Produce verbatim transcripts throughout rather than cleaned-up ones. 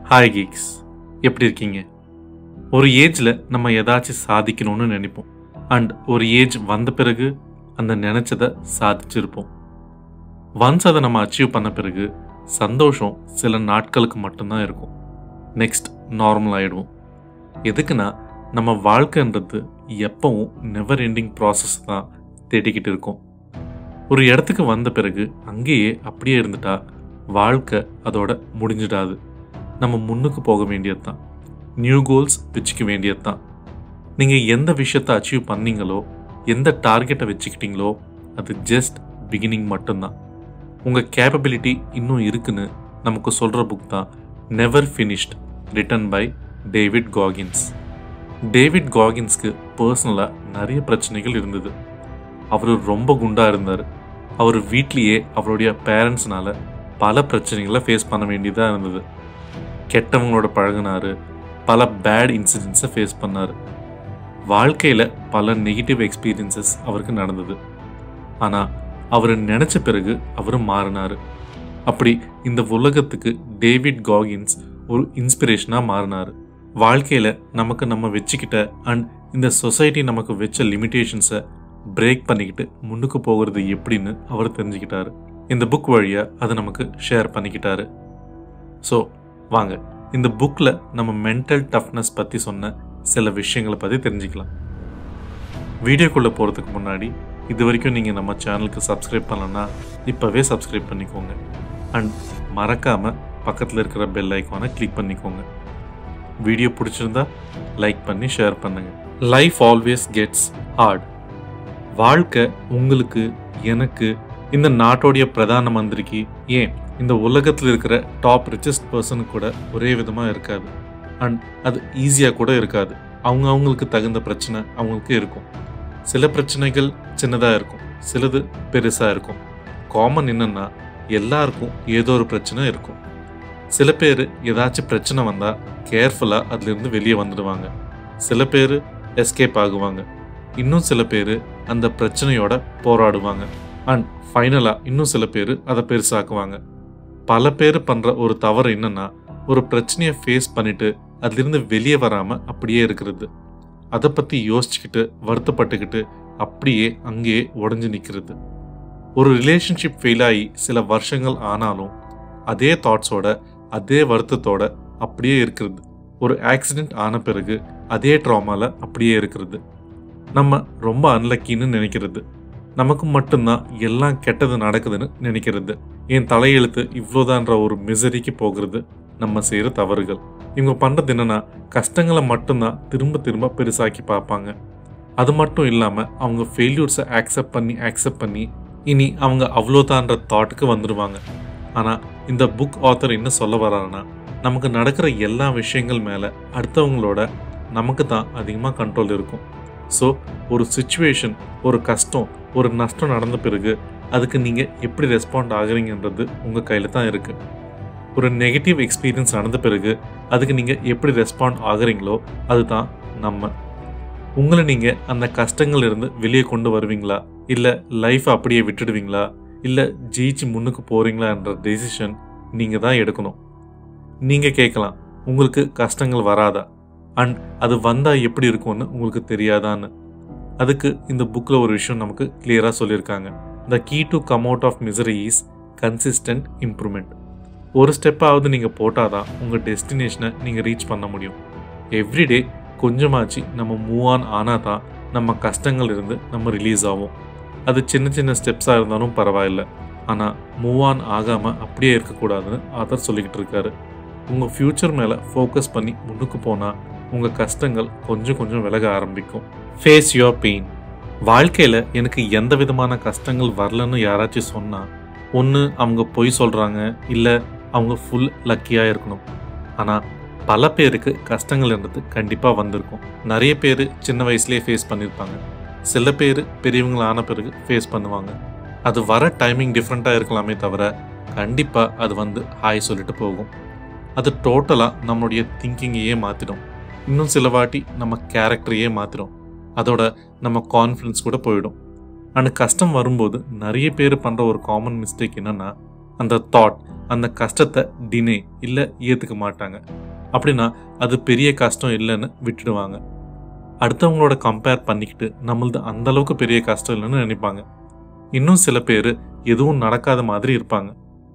Hi Geeks, எப்படி இருக்கீங்க? ஒரு ஏஜில் நம்ம ஏதாச்சும் சாதிக்கணும்னு நினைப்போம். அண்ட் ஒரு ஏஜ் வந்த பிறகு அந்த நினச்சதை சாதிச்சிருப்போம். ஒன்ஸ் அதை நம்ம அச்சீவ் பண்ண பிறகு சந்தோஷம் சில நாட்களுக்கு மட்டும்தான் இருக்கும். நெக்ஸ்ட் நார்மல் ஆகிடுவோம். எதுக்குன்னா நம்ம வாழ்க்கைன்றது எப்பவும் நெவர் எண்டிங் ப்ராசஸ் தான் தேடிக்கிட்டு இருக்கோம். ஒரு இடத்துக்கு வந்த பிறகு அங்கேயே அப்படியே இருந்துட்டா வாழ்க்கை அதோட முடிஞ்சிடாது. நம்ம முன்னுக்கு போக வேண்டியது தான். நியூ கோல்ஸ் வச்சுக்க வேண்டியது தான். நீங்கள் எந்த விஷயத்தை அச்சீவ் பண்ணீங்களோ, எந்த டார்கெட்டை வச்சுக்கிட்டீங்களோ, அது ஜஸ்ட் பிகினிங் மட்டும்தான். உங்கள் கேப்பபிலிட்டி இன்னும் இருக்குன்னு நமக்கு சொல்கிற புக் தான் never finished, written by David Goggins. David காகின்ஸ்க்கு பர்சனலாக நிறைய பிரச்சனைகள் இருந்தது. அவர் ரொம்ப குண்டாக இருந்தார். அவர் வீட்லேயே அவருடைய பேரண்ட்ஸ்னால பல பிரச்சனைகளை ஃபேஸ் பண்ண வேண்டியதாக இருந்தது. கெட்டவங்களோட பழகினார். பல பேட் இன்சிடென்ட்ஸை ஃபேஸ் பண்ணார். வாழ்க்கையில் பல நெகட்டிவ் எக்ஸ்பீரியன்சஸ் அவருக்கு நடந்தது. ஆனால் அவர் நினச்ச பிறகு அவர் மாறினார். அப்படி இந்த உலகத்துக்கு டேவிட் காகின்ஸ் ஒரு இன்ஸ்பிரேஷனாக மாறினார். வாழ்க்கையில் நமக்கு நம்ம வச்சுக்கிட்ட அண்ட் இந்த சொசைட்டி நமக்கு வச்ச லிமிட்டேஷன்ஸை பிரேக் பண்ணிக்கிட்டு முன்னுக்கு போகிறது எப்படின்னு அவர் தெரிஞ்சுக்கிட்டாரு. இந்த புக் வழியாக அதை நமக்கு ஷேர் பண்ணிக்கிட்டாரு. ஸோ வாங்க இந்த புக்கில் நம்ம மென்டல் டஃப்னஸ் பற்றி சொன்ன சில விஷயங்களை பற்றி தெரிஞ்சுக்கலாம். வீடியோக்குள்ளே போகிறதுக்கு முன்னாடி இது வரைக்கும் நீங்கள் நம்ம சேனலுக்கு சப்ஸ்கிரைப் பண்ணலன்னா இப்போவே சப்ஸ்கிரைப் பண்ணிக்கோங்க. அண்ட் மறக்காமல் பக்கத்தில் இருக்கிற பெல் ஐக்கானை கிளிக் பண்ணிக்கோங்க. வீடியோ பிடிச்சிருந்தா லைக் பண்ணி ஷேர் பண்ணுங்கள். Life always gets hard. வாழ்க்கை உங்களுக்கு, எனக்கு, இந்த நாட்டோடைய பிரதான மந்திரிக்கு, ஏன் இந்த உலகத்தில் இருக்கிற டாப் ரிச்சஸ்ட் பர்சனுக்கு கூட ஒரே விதமாக இருக்காது. அண்ட் அது ஈஸியாக கூட இருக்காது. அவங்க அவங்களுக்கு தகுந்த பிரச்சனை அவங்களுக்கு இருக்கும். சில பிரச்சனைகள் சின்னதாக இருக்கும், சிலது பெருசாக இருக்கும். காமன் என்னென்னா எல்லாருக்கும் ஏதோ ஒரு பிரச்சனை இருக்கும். சில பேர் ஏதாச்சும் பிரச்சனை வந்தால் கேர்ஃபுல்லாக அதுலேருந்து வெளியே வந்துடுவாங்க. சில பேர் எஸ்கேப் ஆகுவாங்க. இன்னும் சில பேர் அந்த பிரச்சனையோட போராடுவாங்க. அண்ட் ஃபைனலாக இன்னும் சில பேர் அதை பெருசாக்குவாங்க. பல பேர் பண்ணுற ஒரு தவறு என்னென்னா ஒரு பிரச்சனையை ஃபேஸ் பண்ணிவிட்டு அதுலேருந்து வெளியே வராமல் அப்படியே இருக்கிறது. அதை பற்றி யோசிச்சுக்கிட்டு வருத்தப்பட்டுக்கிட்டு அப்படியே அங்கேயே உடஞ்சி நிற்கிறது. ஒரு ரிலேஷன்ஷிப் ஃபெயில் ஆகி சில வருஷங்கள் ஆனாலும் அதே தாட்ஸோட அதே வருத்தத்தோட அப்படியே இருக்கிறது. ஒரு ஆக்சிடெண்ட் ஆன பிறகு அதே ட்ராமாவில் அப்படியே இருக்கிறது. நம்ம ரொம்ப அன்லக்கின்னு நினைக்கிறது. நமக்கு மட்டும்தான் எல்லாம் கெட்டது நடக்குதுன்னு நினைக்கிறது. என் தலையெழுத்து இவ்வளோதான்ற ஒரு மிசரிக்கு போகிறது நம்ம செய்கிற தவறுகள். இவங்க பண்ணுறது என்னென்னா கஷ்டங்களை மட்டும்தான் திரும்ப திரும்ப பெருசாக்கி பார்ப்பாங்க. அது மட்டும் இல்லாமல் அவங்க ஃபெயில்யூர்ஸை ஆக்செப்ட் பண்ணி ஆக்செப்ட் பண்ணி இனி அவங்க அவ்வளோதான்ற தாட்டுக்கு வந்துடுவாங்க. ஆனால் இந்த புக் ஆத்தர் என்ன சொல்ல வர்றாருன்னா நமக்கு நடக்கிற எல்லா விஷயங்கள் மேலே அடுத்தவங்களோட நமக்கு தான் அதிகமாக கண்ட்ரோல் இருக்கும். ஸோ ஒரு சிச்சுவேஷன், ஒரு கஷ்டம், ஒரு நஷ்டம் நடந்த பிறகு அதுக்கு நீங்கள் எப்படி ரெஸ்பாண்ட் ஆகுறீங்கன்றது உங்கள் கையில் தான் இருக்குது. ஒரு நெகட்டிவ் எக்ஸ்பீரியன்ஸ் நடந்த பிறகு அதுக்கு நீங்கள் எப்படி ரெஸ்பாண்ட் ஆகுறீங்களோ அதுதான் நம்ம. உங்களை நீங்கள் அந்த கஷ்டங்கள் இருந்து வெளியே கொண்டு வருவீங்களா, இல்லை லைஃப்பை அப்படியே விட்டுடுவீங்களா, இல்லை ஜெயிச்சு முன்னுக்கு போகிறீங்களான்ற டெசிஷன் நீங்கள் தான் எடுக்கணும். நீங்கள் கேட்கலாம், உங்களுக்கு கஷ்டங்கள் வராதா அண்ட் அது வந்தால் எப்படி இருக்கும்னு உங்களுக்கு தெரியாதான்னு. அதுக்கு இந்த புக்கில் ஒரு விஷயம் நமக்கு கிளியராக சொல்லியிருக்காங்க. The key to come out of misery is consistent improvement. ஒரு ஸ்டெப்பாவது நீங்கள் போட்டால் தான் உங்கள் டெஸ்டினேஷனை நீங்கள் ரீச் பண்ண முடியும். எவ்ரிடே கொஞ்சமாச்சு நம்ம மூவ் ஆன் ஆனால் தான் நம்ம கஷ்டங்கள் இருந்து நம்ம ரிலீஸ் ஆகும். அது சின்ன சின்ன ஸ்டெப்ஸாக இருந்தாலும் பரவாயில்ல. ஆனால் மூவ் ஆன் ஆகாமல் அப்படியே இருக்கக்கூடாதுன்னு ஆத்தர் சொல்லிக்கிட்டு இருக்காரு. உங்கள் ஃப்யூச்சர் மேலே ஃபோக்கஸ் பண்ணி முன்னுக்கு போனால் உங்கள் கஷ்டங்கள் கொஞ்சம் கொஞ்சம் விலக ஆரம்பிக்கும். Face your pain. வாழ்க்கையில் எனக்கு எந்த விதமான கஷ்டங்கள் வரலன்னு யாராச்சும் சொன்னால் ஒன்று அவங்க பொய் சொல்கிறாங்க, இல்லை அவங்க ஃபுல் லக்கியாக இருக்கணும். ஆனால் பல பேருக்கு கஷ்டங்கள்ன்றது கண்டிப்பாக வந்திருக்கும். நிறைய பேர் சின்ன வயசுலேயே ஃபேஸ் பண்ணியிருப்பாங்க. சில பேர் பெரியவங்களான பிறகு ஃபேஸ் பண்ணுவாங்க. அது வர டைமிங் டிஃப்ரெண்ட்டாக இருக்கலாமே தவிர கண்டிப்பாக அது வந்து ஹாய் சொல்லிட்டு போகும். அது டோட்டலாக நம்மளுடைய திங்கிங்கையே மாற்றிடும். இன்னும் சில வாட்டி நம்ம கேரக்டரையே மாற்றிடும். அதோட நம்ம கான்ஃபிடன்ஸ் கூட போயிடும். ஆனால் கஷ்டம் வரும்போது நிறைய பேர் பண்ணுற ஒரு காமன் மிஸ்டேக் என்னென்னா அந்த தாட், அந்த கஷ்டத்தை டினே இல்லை ஏற்றுக்க மாட்டாங்க. அப்படின்னா அது பெரிய கஷ்டம் இல்லைன்னு விட்டுடுவாங்க. அடுத்தவங்களோட கம்பேர் பண்ணிக்கிட்டு நம்மளது அந்த அளவுக்கு பெரிய கஷ்டம் இல்லைன்னு நினைப்பாங்க. இன்னும் சில பேர் எதுவும் நடக்காத மாதிரி இருப்பாங்க.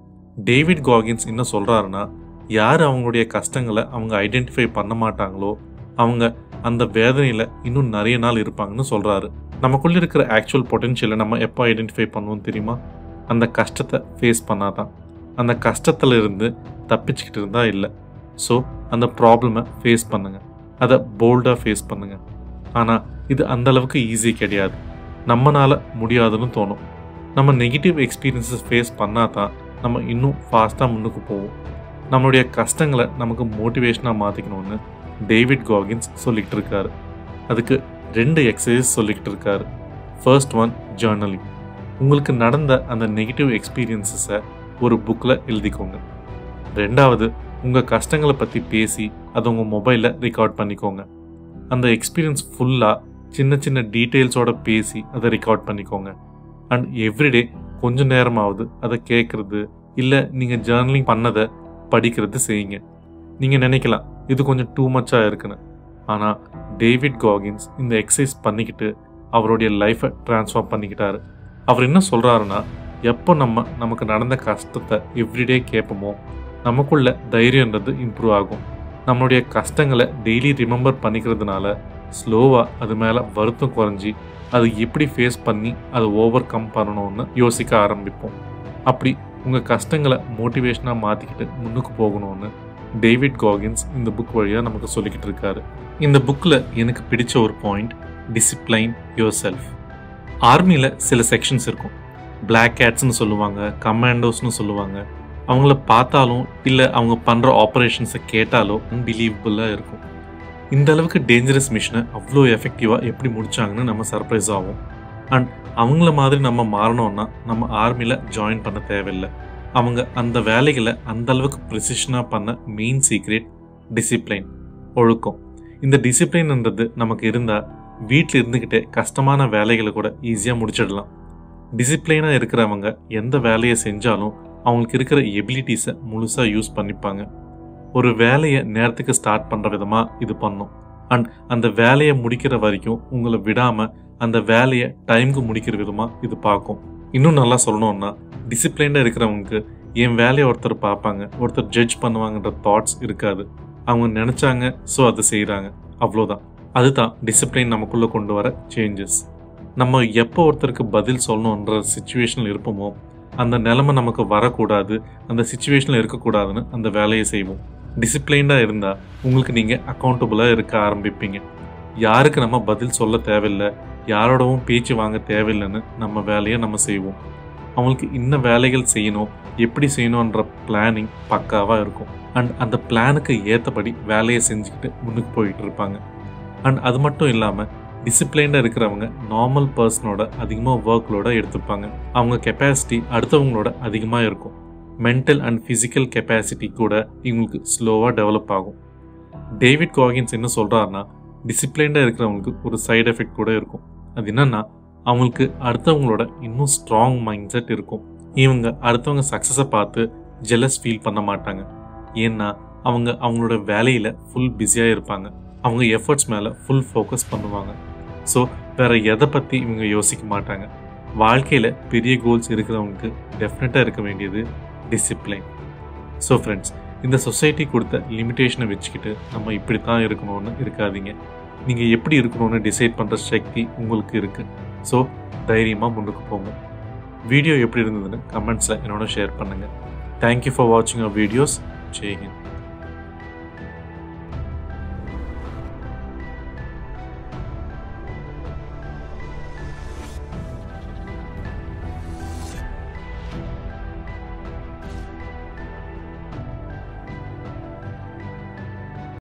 டேவிட் காகின்ஸ் என்ன சொல்கிறாருன்னா, யார் அவங்களுடைய கஷ்டங்களை அவங்க ஐடென்டிஃபை பண்ண மாட்டாங்களோ அவங்க அந்த வேதனையில் இன்னும் நிறைய நாள் இருப்பாங்கன்னு சொல்கிறாரு. நமக்குள்ளே இருக்கிற ஆக்சுவல் பொட்டென்ஷியலை நம்ம எப்போ ஐடென்டிஃபை பண்ணுவோம் தெரியுமா? அந்த கஷ்டத்தை ஃபேஸ் பண்ணாதான். அந்த கஷ்டத்தில் இருந்து தப்பிச்சுக்கிட்டு இருந்தால் இல்லை. ஸோ அந்த ப்ராப்ளமை ஃபேஸ் பண்ணுங்கள், அதை போல்டாக ஃபேஸ் பண்ணுங்கள். ஆனால் இது அந்தளவுக்கு ஈஸி கிடையாது, நம்மளால் முடியாதுன்னு தோணும். நம்ம நெகட்டிவ் எக்ஸ்பீரியன்ஸஸ் ஃபேஸ் பண்ணால் தான் நம்ம இன்னும் ஃபாஸ்ட்டாக முன்னுக்கு போவோம். நம்மளுடைய கஷ்டங்களை நமக்கு மோட்டிவேஷனாக மாற்றிக்கணும்னு டேவிட் காகின்ஸ் சொல்லிக்கிட்டு இருக்காரு. அதுக்கு ரெண்டு எக்ஸசைஸ் சொல்லிக்கிட்டு இருக்காரு. First one, journaling. உங்களுக்கு நடந்த அந்த நெகட்டிவ் எக்ஸ்பீரியன்ஸஸை ஒரு புக்கில் எழுதிக்கோங்க. ரெண்டாவது, உங்கள் கஷ்டங்களை பற்றி பேசி அதை உங்கள் மொபைலில் ரெக்கார்ட் பண்ணிக்கோங்க. அந்த எக்ஸ்பீரியன்ஸ் ஃபுல்லாக சின்ன சின்ன டீட்டெயில்ஸோடு பேசி அதை ரெக்கார்ட் பண்ணிக்கோங்க. அண்ட் எவ்ரிடே கொஞ்சம் நேரமாவது அதை கேட்குறது இல்லை நீங்கள் ஜேர்னலிங் பண்ணதை படிக்கிறது செய்யுங்க. நீங்கள் நினைக்கலாம் இது கொஞ்சம் டூ மச்சாக இருக்குன்னு. ஆனால் டேவிட் காகின்ஸ் இந்த எக்ஸசைஸ் பண்ணிக்கிட்டு அவருடைய லைஃப்பை ட்ரான்ஸ்ஃபார்ம் பண்ணிக்கிட்டாரு. அவர் என்ன சொல்கிறாருன்னா, எப்போ நம்ம நமக்கு நடந்த கஷ்டத்தை எவ்ரிடே கேட்போமோ நமக்குள்ள தைரியன்றது இம்ப்ரூவ் ஆகும். நம்மளுடைய கஷ்டங்களை டெய்லி ரிமெம்பர் பண்ணிக்கிறதுனால ஸ்லோவாக அது மேலே வருத்தம் குறைஞ்சி அது எப்படி ஃபேஸ் பண்ணி அதை ஓவர் கம் பண்ணணும்னு யோசிக்க ஆரம்பிப்போம். அப்படி உங்கள் கஷ்டங்களை மோட்டிவேஷனாக மாற்றிக்கிட்டு முன்னுக்கு போகணும்னு டேவிட் காகின்ஸ் இந்த புக் வழியாக நமக்கு சொல்லிக்கிட்டு இருக்காரு. இந்த புக்கில் எனக்கு பிடிச்ச ஒரு பாயிண்ட், டிசிப்ளைன் யுவர் செல்ஃப். ஆர்மியில் சில செக்ஷன்ஸ் இருக்கும். பிளாக் கேட்ஸ்ன்னு சொல்லுவாங்க, கமாண்டோஸ்னு சொல்லுவாங்க. அவங்கள பார்த்தாலும் இல்லை அவங்க பண்ணுற ஆப்ரேஷன்ஸை கேட்டாலோ அன்பிலீவபிளாக இருக்கும். இந்த அளவுக்கு டேஞ்சரஸ் மிஷனை அவ்வளோ எஃபெக்டிவாக எப்படி முடித்தாங்கன்னு நம்ம சர்ப்ரைஸ் ஆகும். அண்ட் அவங்கள மாதிரி நம்ம மாறணும்னா நம்ம ஆர்மியில் ஜாயின் பண்ண தேவையில்லை. அவங்க அந்த வேலைகளை அந்த அளவுக்கு ப்ரிசிஷனாக பண்ண மெயின் சீக்ரெட் டிசிப்ளைன், ஒழுக்கம். இந்த டிசிப்ளைன்ன்றது நமக்கு இருந்தால் வீட்டில் இருந்துக்கிட்டே கஷ்டமான வேலைகளை கூட ஈஸியாக முடிச்சிடலாம். டிசிப்ளைனாக இருக்கிறவங்க எந்த வேலையை செஞ்சாலும் அவங்களுக்கு இருக்கிற எபிலிட்டிஸை முழுசாக யூஸ் பண்ணிப்பாங்க. ஒரு வேலையை நேரத்துக்கு ஸ்டார்ட் பண்ணுற விதமாக இது பண்ணும். அண்ட் அந்த வேலையை முடிக்கிற வரைக்கும் உங்களை விடாமல் அந்த வேலையை டைமுக்கு முடிக்கிற விதமாக இது பார்க்கும். இன்னும் நல்லா சொல்லணும்னா, டிசிப்ளைனாக இருக்கிறவங்களுக்கு என் வேலையை ஒருத்தர் பார்ப்பாங்க, ஒருத்தர் ஜட்ஜ் பண்ணுவாங்கன்ற தாட்ஸ் இருக்காது. அவங்க நினச்சாங்க, ஸோ அதை செய்கிறாங்க, அவ்வளோதான். அதுதான் டிசிப்ளைன் நமக்குள்ளே கொண்டு வர சேஞ்சஸ். நம்ம எப்போ ஒருத்தருக்கு பதில் சொல்லணுன்ற சுச்சுவேஷனில் இருப்போமோ அந்த நிலைமை நமக்கு வரக்கூடாது, அந்த சுச்சுவேஷனில் இருக்கக்கூடாதுன்னு அந்த வேலையை செய்வோம். டிசிப்ளைன்டாக இருந்தால் உங்களுக்கு நீங்கள் அக்கௌண்டபுளாக இருக்க ஆரம்பிப்பீங்க. யாருக்கு நம்ம பதில் சொல்ல தேவையில்லை, யாரோடவும் பேச்சு வாங்க தேவையில்லைன்னு நம்ம வேலையை நம்ம செய்வோம். அவங்களுக்கு இன்ன வேலைகள் செய்யணும், எப்படி செய்யணுன்ற பிளானிங் பக்காவாக இருக்கும். அண்ட் அந்த பிளானுக்கு ஏற்றபடி வேலையை செஞ்சுக்கிட்டு முன்னுக்கு போயிட்டு இருப்பாங்க. அண்ட் அது மட்டும் இல்லாமல் டிசிப்ளைனாக இருக்கிறவங்க நார்மல் பர்சனோட அதிகமாக ஒர்க்லோட எடுத்துப்பாங்க. அவங்க கெப்பாசிட்டி அடுத்தவங்களோட அதிகமாக இருக்கும். மென்டல் அண்ட் ஃபிசிக்கல் கெப்பாசிட்டி கூட இவங்களுக்கு ஸ்லோவாக டெவலப் ஆகும். டேவிட் காகின்ஸ் என்ன சொல்கிறாருன்னா, டிசிப்ளைனாக இருக்கிறவங்களுக்கு ஒரு சைடு எஃபெக்ட் கூட இருக்கும். அது என்னன்னா, அவங்களுக்கு அடுத்தவங்களோட இன்னும் ஸ்ட்ராங் மைண்ட் செட் இருக்கும். இவங்க அடுத்தவங்க சக்ஸஸை பார்த்து ஜெலஸ் ஃபீல் பண்ண மாட்டாங்க. ஏன்னா அவங்க அவங்களோட வேலையில் ஃபுல் பிஸியாக இருப்பாங்க. அவங்க எஃபர்ட்ஸ் மேலே ஃபுல் ஃபோக்கஸ் பண்ணுவாங்க. ஸோ வேறு எதை பற்றி இவங்க யோசிக்க மாட்டாங்க. வாழ்க்கையில் பெரிய கோல்ஸ் இருக்கிறவங்களுக்கு டெஃபினட்டாக இருக்க வேண்டியது டிசிப்ளைன். ஸோ ஃப்ரெண்ட்ஸ், இந்த சொசைட்டி கொடுத்த லிமிட்டேஷனை வச்சுக்கிட்டு நம்ம இப்படி தான் இருக்கணும்னு இருக்காதீங்க. நீங்கள் எப்படி இருக்கணும்னு டிசைட் பண்ணுற சக்தி உங்களுக்கு இருக்குது. ஸோ தைரியமாக முன்னுக்கு போங்க. வீடியோ எப்படி இருந்ததுன்னு கமெண்ட்ஸில் என்னோட ஷேர் பண்ணுங்கள். தேங்க்யூ ஃபார் வாட்சிங் அவர் வீடியோஸ். ஜெய் ஹிந்த்.